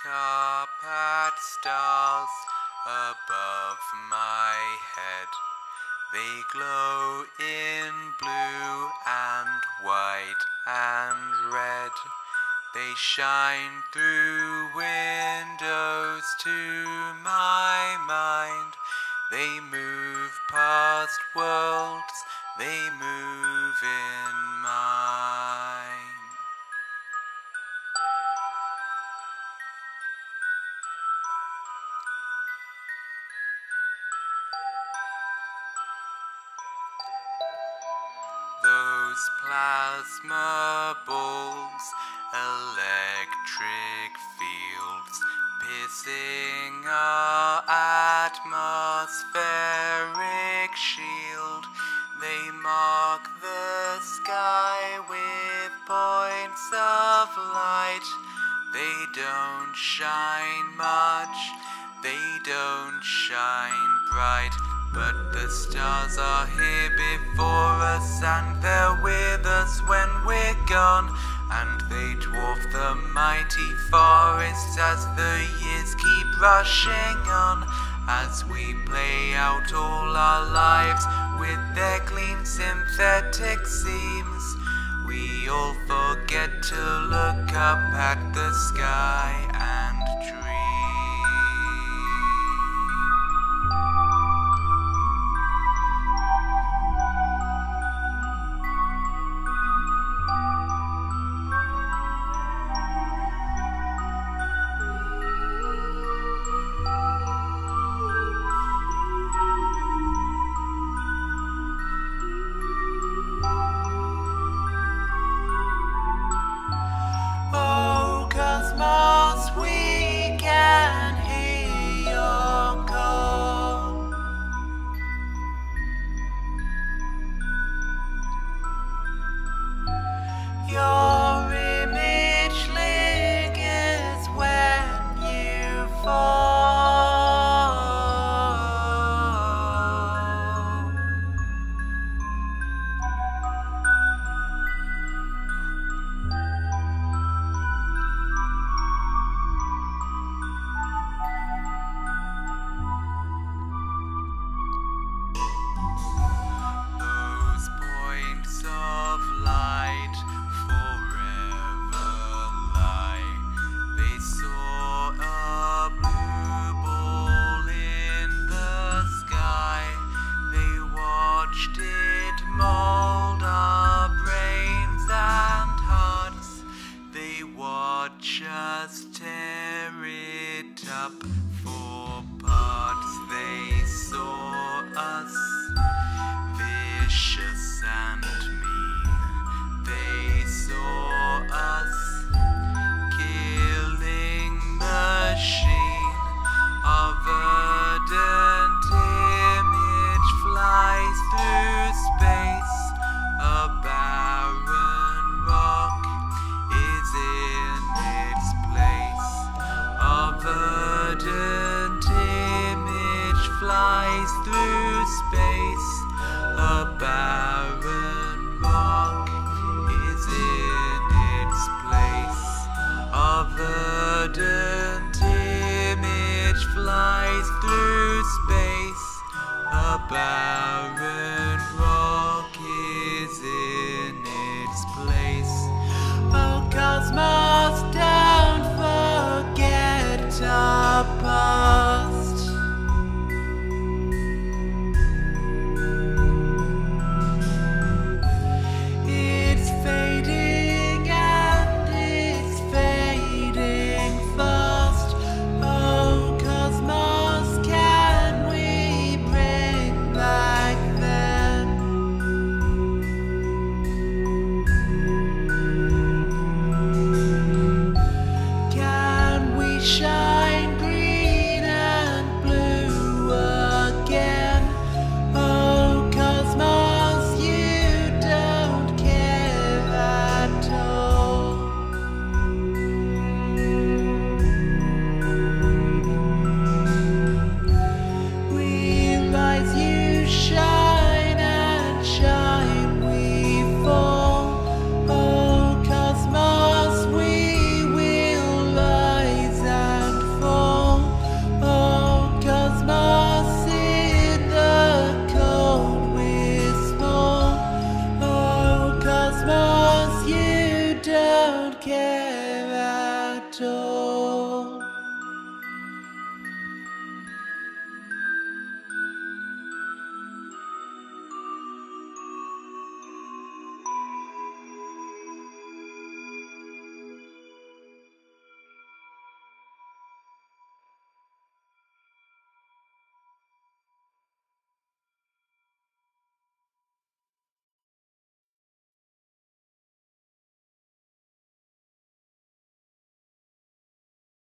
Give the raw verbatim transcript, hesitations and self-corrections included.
look up at stars above my head. They glow in blue and white and red. They shine through windows to my mind. They move past worlds, they move in mine. Those plasma balls, electric fields, piercing our atmospheric shield. They mark the sky with points of light. They don't shine much, they don't shine bright. But the stars are here before us, and they're with us when we're gone. And they dwarf the mighty forests as the years keep rushing on. As we play out all our lives with their clean synthetic seams, we all forget to look up at the sky and dream. We can hear your call. Your image lingers when you fall. Of light forever lie. They saw a blue ball in the sky. They watched it mold our brains and hearts. They watch us tear it up for parts. They saw us vicious and they saw us killing machine. Our verdant image flies through space. A barren rock is in its place. Our verdant image flies through space. A barren rock is in its place. A verdant image flies through space. A barren